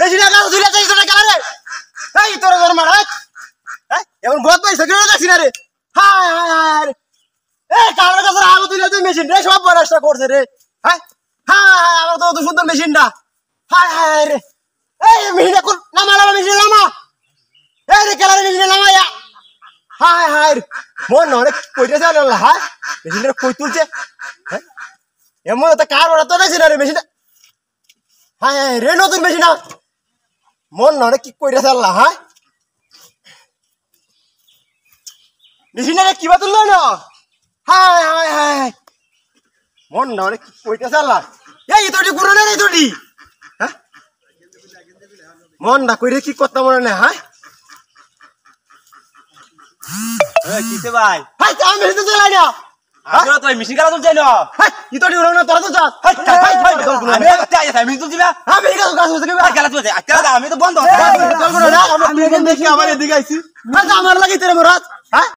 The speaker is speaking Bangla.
বেশি না কাজ ধুইলা যাই তোরা গেলা রে এই তোর ঘর মারা এখন বহুত পয়সা কিনে দেখছি না রে হায় হায় হায় এই কালার কাছে আলো দিলে তুই মেশিন রে সব বড়টা করছে রে হ্যাঁ হায় আমার তো সুন্দর মেশিনটা হায় হায় রে এই মেশিনটা কোন নামা মেশিন নামা এই রে কালার মেশিন নামা হায় হায় মন অনেক কইতেছে আল্লাহ হ্যাঁ মেশিনটা কই তুলছে হ্যাঁ এমন তো কার ওরা তো দেখছি না রে মেশিনটা হায় হায় রে নতুন মেশিন মন অনেক কি কইতেছে আল্লাহ হ্যাঁ মেশিনটা কিবা তুললো না হায় হায় হায় মন অনেক কি কইতেছে আল্লাহ এই তোটি গুরু না রে তোটি হ্যাঁ মন না কইরে কি করতে মনে না হ্যাঁ কিসে ভাই হাই আমি মেশিন তো চালাই না আমরা তো মেশিন কালা তুলছাই না হাই ইতোটি উড়ানো তোরা তো যা হাই হাই হাই আমি তাই আছে মেশিন তুলছিবা আমি এই কাজ করতে গেলে কালা তুলছে আজকাল আমি তো বন্ধ চল করো না আমি এখান থেকে আবার এদিকে আইছি আমার লাগি তোরে মরাত হ্যাঁ